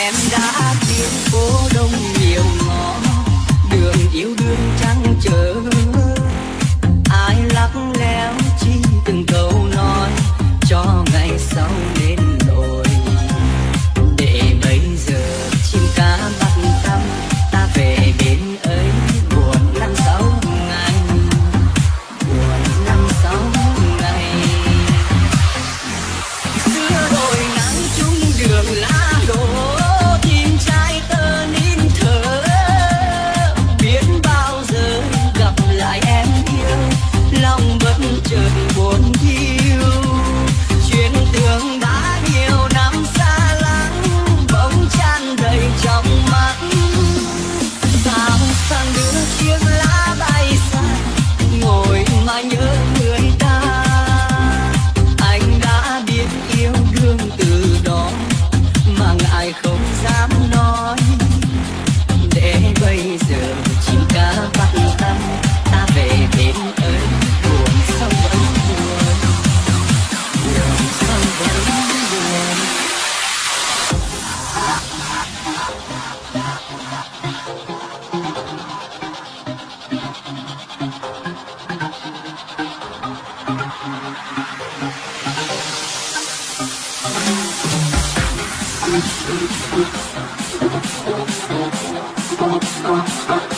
em đã biết phố đông nhiều ngõ, đường yêu đương trắng trở. Ai lắc léo chi từng câu nói cho ngày sau nên nỗi. Để bây giờ chim cá bắt tăm ta về bên ấy, buồn năm sáu ngày, buồn năm sáu ngày. Xưa đồi nắng chung đường lá đổ, tim trai tơ nín thở. Biết bao giờ gặp lại em yêu, lòng bất chợt buồn thiêu. Chuyến đường đã nhiều năm xa lắng, bỗng tràn đầy trong mắt. Sao sang đưa chiếc lá bay xa, ngồi mà nhớ người ta. Anh đã biết yêu đương từ đó, mà ngại không dám nói. Để bây giờ chim cá bắt tăm ta về bên ấy, buồn sao vẫn buồn, buồn sao vẫn buồn. Thank you.